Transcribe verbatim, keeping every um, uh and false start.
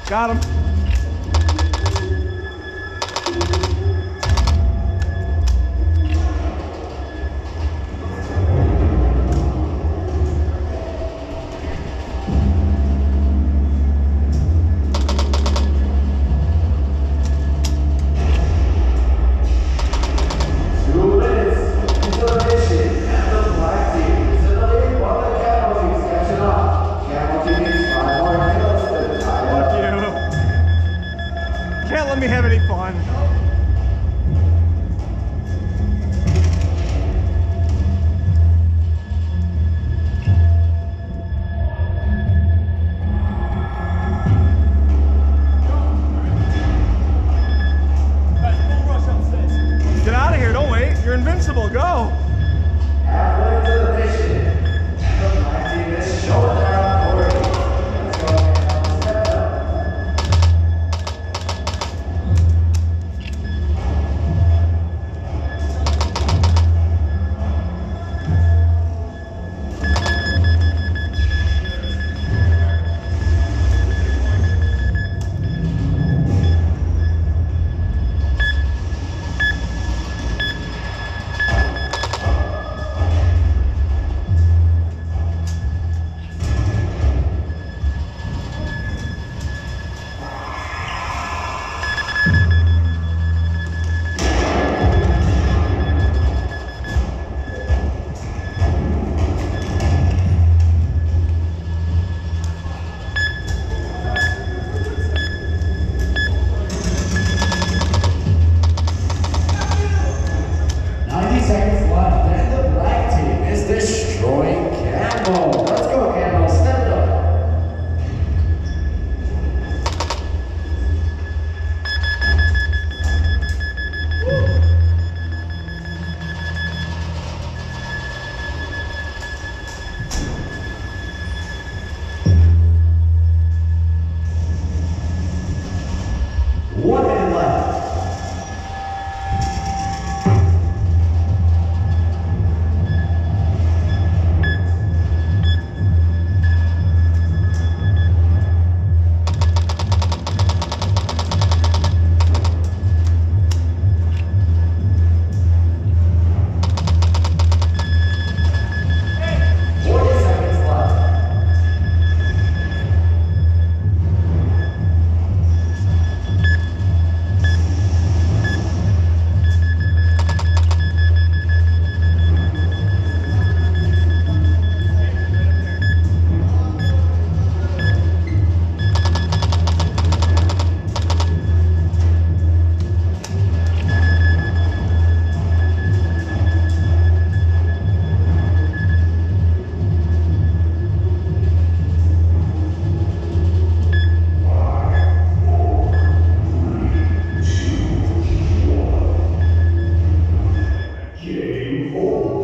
Got him. Can't let me have any fun. Get out of here, don't wait. You're invincible, go. Halfway to the mission. The black team is showing their authority. Let's go and step up. ninety seconds left, and the black team is destroying Campbell. Let's go, Campbell. Step it up. One minute left. Game over.